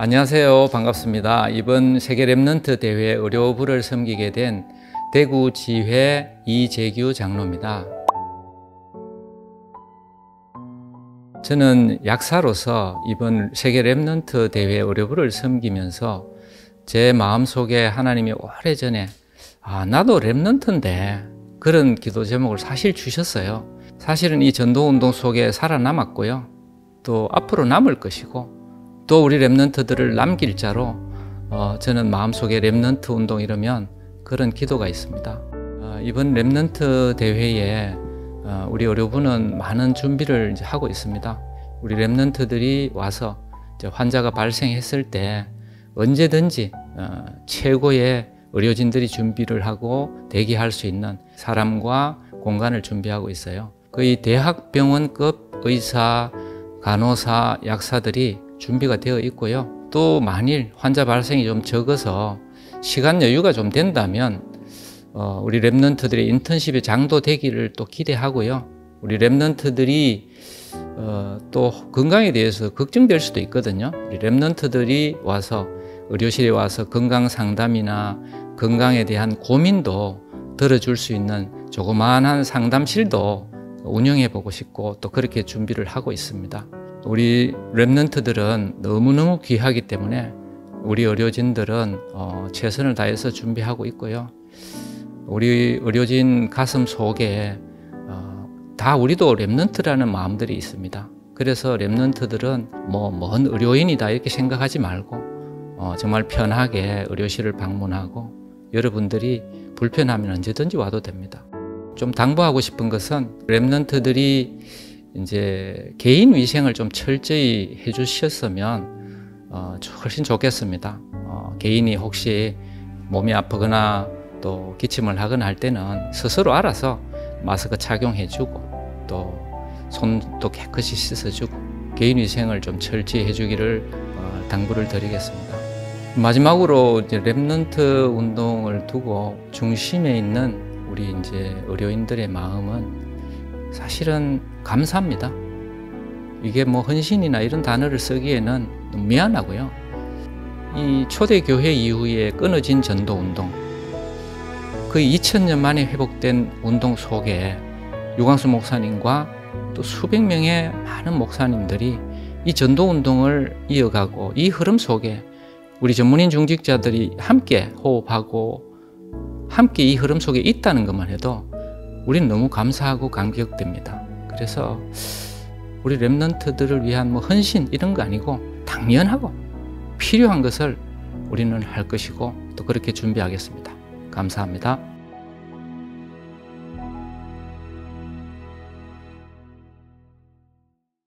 안녕하세요. 반갑습니다. 이번 세계 랩넌트 대회 의료부를 섬기게 된 대구 지회 이재규 장로입니다. 저는 약사로서 이번 세계 랩넌트 대회 의료부를 섬기면서 제 마음속에 하나님이 오래전에 나도 랩넌트인데 그런 기도 제목을 사실 주셨어요. 사실은 이 전도운동 속에 살아남았고요. 또 앞으로 남을 것이고 또 우리 랩넌트들을 남길 자로 저는 마음속에 랩넌트 운동 이러면 그런 기도가 있습니다. 이번 랩넌트 대회에 우리 의료부는 많은 준비를 이제 하고 있습니다. 우리 랩넌트들이 와서 이제 환자가 발생했을 때 언제든지 최고의 의료진들이 준비를 하고 대기할 수 있는 사람과 공간을 준비하고 있어요. 거의 대학병원급 의사, 간호사, 약사들이 준비가 되어 있고요. 또 만일 환자 발생이 좀 적어서 시간 여유가 좀 된다면 우리 랩넌트들의 인턴십에 장도되기를 또 기대하고요. 우리 랩넌트들이 또 건강에 대해서 걱정될 수도 있거든요. 우리 랩넌트들이 와서 의료실에 와서 건강 상담이나 건강에 대한 고민도 들어줄 수 있는 조그마한 상담실도 운영해 보고 싶고 또 그렇게 준비를 하고 있습니다. 우리 랩넌트들은 너무너무 귀하기 때문에 우리 의료진들은 최선을 다해서 준비하고 있고요. 우리 의료진 가슴 속에 다 우리도 랩넌트라는 마음들이 있습니다. 그래서 랩넌트들은 먼 의료인이다 이렇게 생각하지 말고 정말 편하게 의료실을 방문하고 여러분들이 불편하면 언제든지 와도 됩니다. 좀 당부하고 싶은 것은 랩넌트들이 이제 개인 위생을 좀 철저히 해주셨으면 훨씬 좋겠습니다. 개인이 혹시 몸이 아프거나 또 기침을 하거나 할 때는 스스로 알아서 마스크 착용해주고 또 손도 깨끗이 씻어주고 개인 위생을 좀 철저히 해주기를 당부를 드리겠습니다. 마지막으로 이제 랩넌트 운동을 두고 중심에 있는 우리 이제 의료인들의 마음은 사실은 감사합니다. 이게 헌신이나 이런 단어를 쓰기에는 너무 미안하고요. 이 초대교회 이후에 끊어진 전도운동, 거의 2000년 만에 회복된 운동 속에 유광수 목사님과 또 수백 명의 많은 목사님들이 이 전도운동을 이어가고 이 흐름 속에 우리 전문인 중직자들이 함께 호흡하고 함께 이 흐름 속에 있다는 것만 해도 우리는 너무 감사하고 감격됩니다. 그래서 우리 랩넌트들을 위한 헌신 이런 거 아니고 당연하고 필요한 것을 우리는 할 것이고 또 그렇게 준비하겠습니다. 감사합니다.